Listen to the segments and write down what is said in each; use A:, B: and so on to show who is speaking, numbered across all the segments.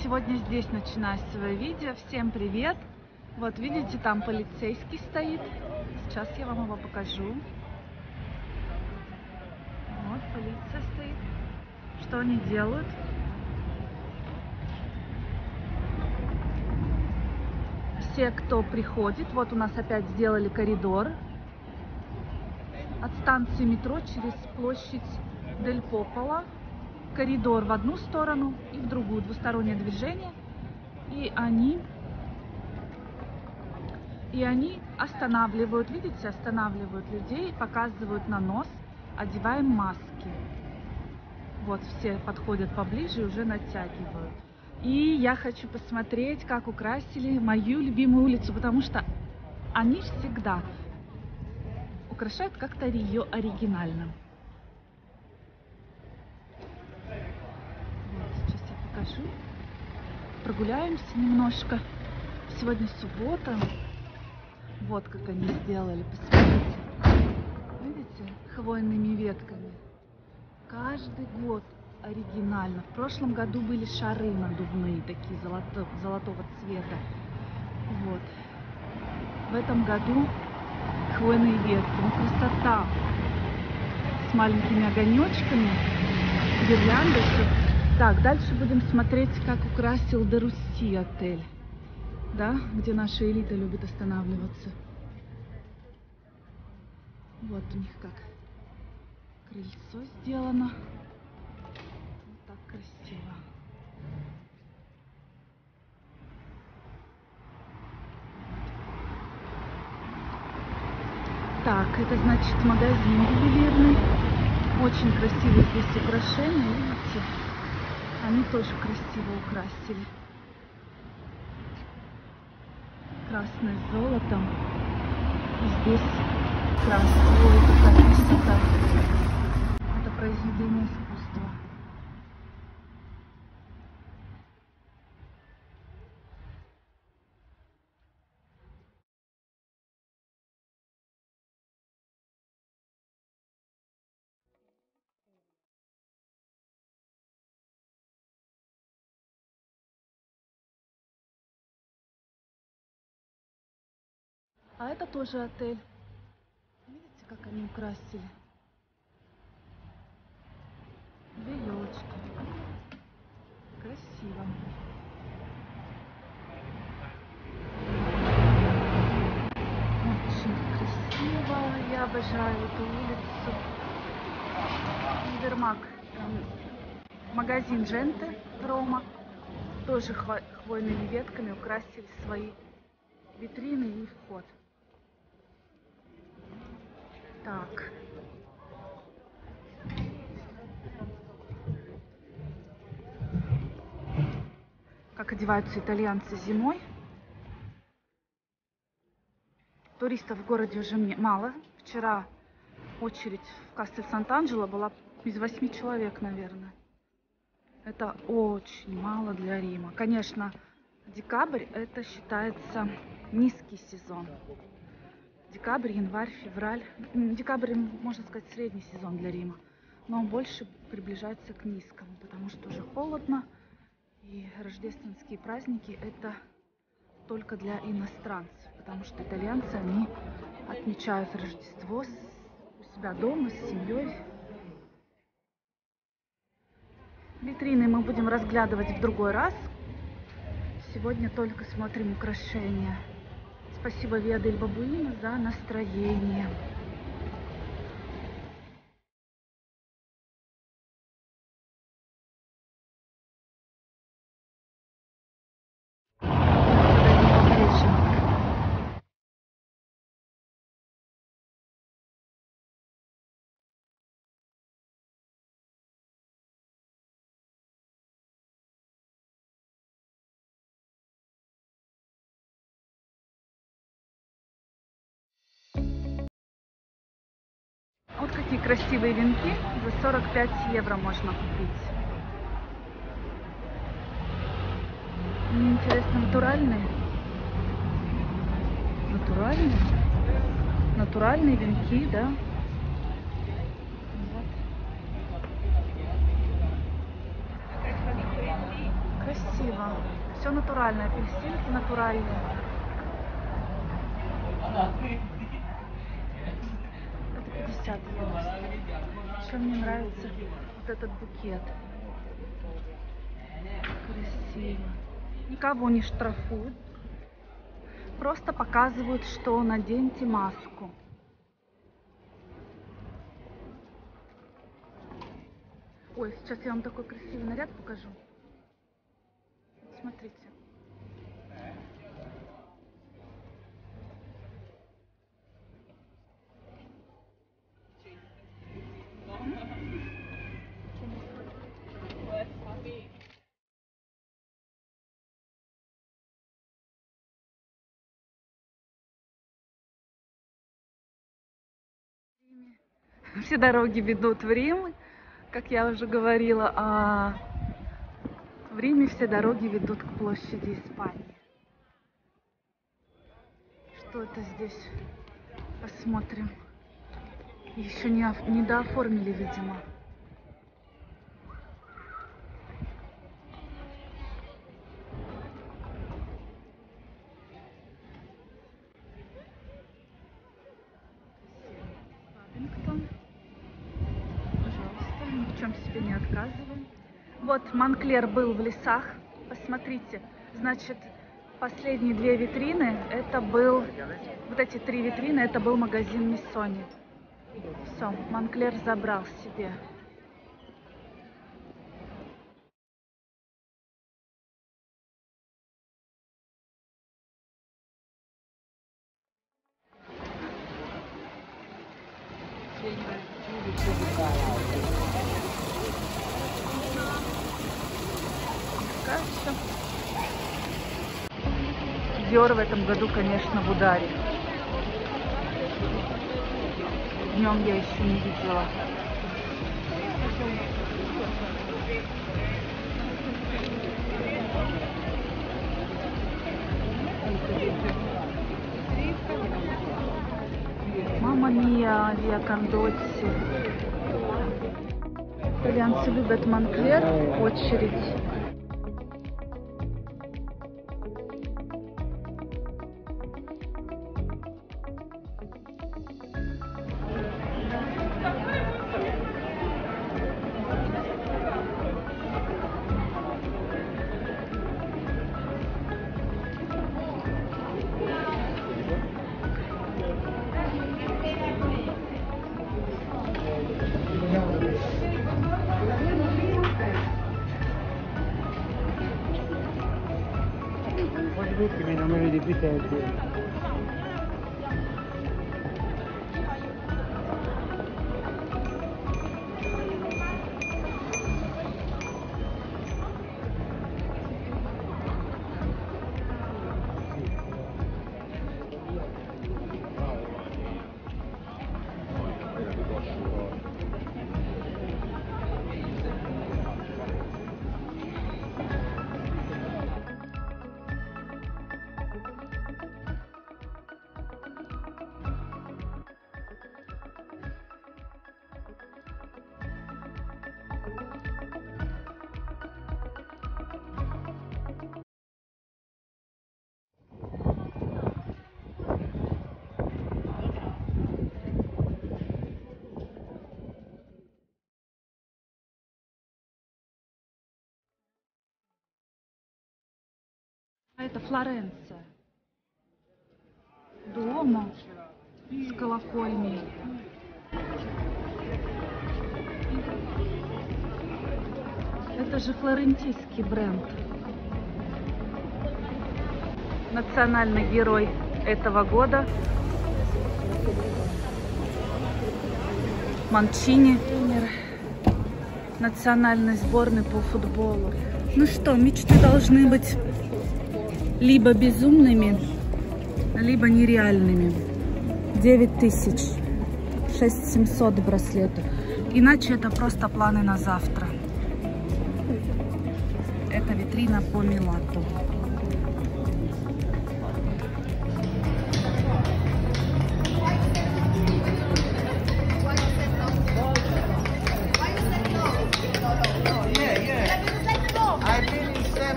A: сегодня здесь начинаю свое видео. Всем привет! Вот видите, там полицейский стоит. Сейчас я вам его покажу. Вот полиция стоит. Что они делают? Все, кто приходит, вот у нас опять сделали коридор от станции метро через площадь Дель Пополо. Коридор в одну сторону и в другую, двустороннее движение. И они останавливают, видите, останавливают людей, показывают на нос, одеваем маски. Вот все подходят поближе и уже натягивают. И я хочу посмотреть, как украсили мою любимую улицу, потому что они всегда украшают как-то ее оригинально. Сейчас я покажу. Прогуляемся немножко. Сегодня суббота. Вот как они сделали. Посмотрите. Видите? Хвойными ветками. Каждый год оригинально. В прошлом году были шары надувные, такие золотого цвета. Вот. В этом году хвойные ветки. Ну, красота. С маленькими огонечками. Гирлянды. Так, дальше будем смотреть, как украсил Де-Русси отель, да, где наша элита любит останавливаться. Вот у них как крыльцо сделано. Вот так красиво. Так, это значит магазин ювелирный. Очень красивые здесь украшения, видите? Они тоже красиво украсили. Красное с золотом. И здесь красное. Ой, какая красота. Это произведение искусства. А это тоже отель. Видите, как они украсили? Две елочки. Красиво. Очень красиво. Я обожаю эту улицу. Универмаг. Магазин Дженте Рома. Тоже хвойными ветками украсили свои витрины и вход. Так. Как одеваются итальянцы зимой. Туристов в городе уже мало. Вчера очередь в Кастель-Сант-Анджело была из 8 человек, наверное. Это очень мало для Рима. Конечно, декабрь это считается низкий сезон. Декабрь, январь, февраль. Декабрь, можно сказать, средний сезон для Рима. Но он больше приближается к низкому, потому что уже холодно. И рождественские праздники это только для иностранцев. Потому что итальянцы, они отмечают Рождество у себя дома, с семьей. Витрины мы будем разглядывать в другой раз. Сегодня только смотрим украшения. Спасибо Виа дель Бабуино за настроение. Вот какие красивые венки. За 45 евро можно купить. Мне интересно, натуральные? Натуральные? Натуральные венки, да? Вот. Красиво. красиво. Все натуральное, апельсинки натуральные. Это 50 евро. Еще мне нравится вот этот букет. Красиво. Никого не штрафуют. Просто показывают, что наденьте маску. Ой, сейчас я вам такой красивый наряд покажу. Смотрите. Все дороги ведут в Рим, как я уже говорила, а в Риме все дороги ведут к площади Испании. Что это здесь? Посмотрим. Еще не дооформили, видимо. Пожалуйста, ни в чем себе не отказываем. Вот Монклер был в лесах. Посмотрите, значит, последние две витрины, это был, вот эти три витрины, это был магазин Миссони. Все, Монклер забрал себе. Диор в этом году, конечно, в ударе. Днем я еще не видела. Мамма мия, Виа Кондотти. Итальянцы любят Монклер, очередь.
B: Ultimi numeri di Vitelli.
A: Это Флоренция. Дуомо с колокольней. Это же флорентийский бренд. Национальный герой этого года. Манчини, тренер национальной сборной по футболу. Ну что, мечты должны быть либо безумными, либо нереальными. 9000, 6700 браслетов. Иначе это просто планы на завтра. Это витрина по Милату.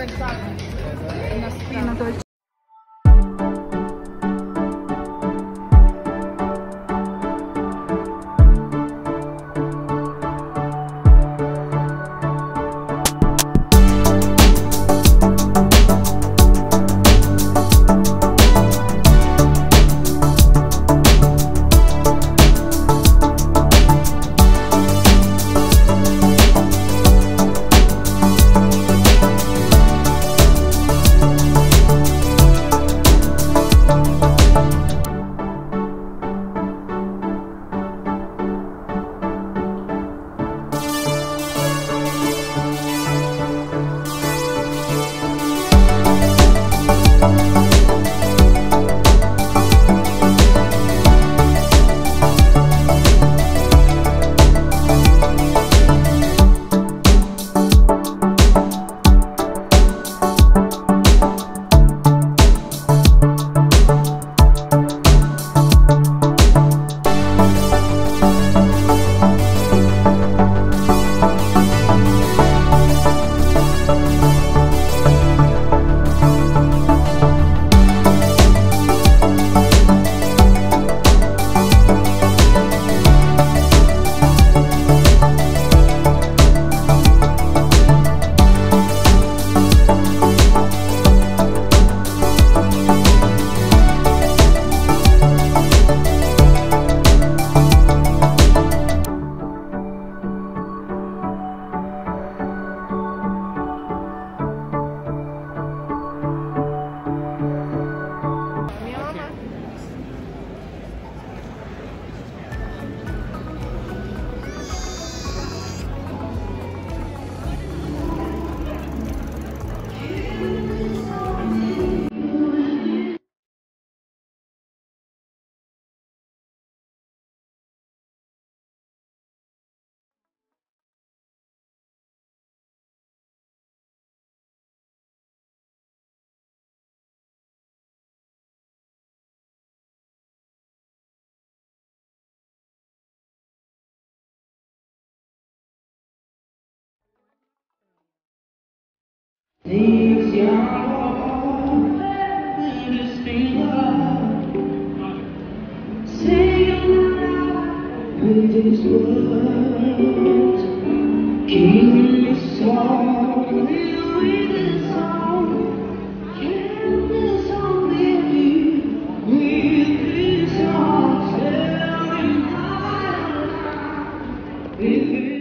A: Una dolce.
C: These young saying with his words, keep me song with his song, keep me song with his song, telling how with his